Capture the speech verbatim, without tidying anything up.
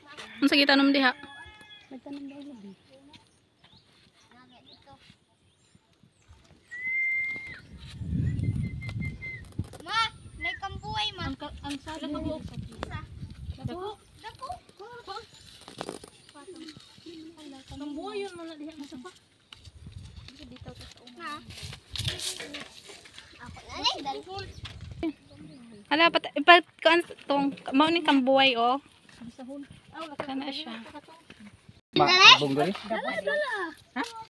Unsa gitanom diha? Nagtanom daw labi. Ma, may kambuhay ma. Ang ka- ang sabi dito sa pila. Dako. Dako. Kambuhay yun mo na diha mo sa pa. Dito to sa una. Ma. Ako na ni dalhol. Hala pat ipat kan tong mao ni kambuhay oh. Sa hul. Aw, Kana siya. Ma, bong gani? Dala, dala.